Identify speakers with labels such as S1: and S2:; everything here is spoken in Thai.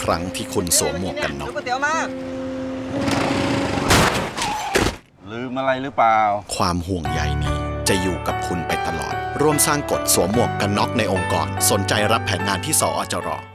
S1: ครั้งที่คุณสวมหมวกกันน็อก
S2: ลืมอะไรหรือเปล่า
S1: ความห่วงใยนี้จะอยู่กับคุณไปตลอดร่วมสร้างกฎสวมหมวกกันน็อกในองค์กรสนใจรับแผนงานที่สอจร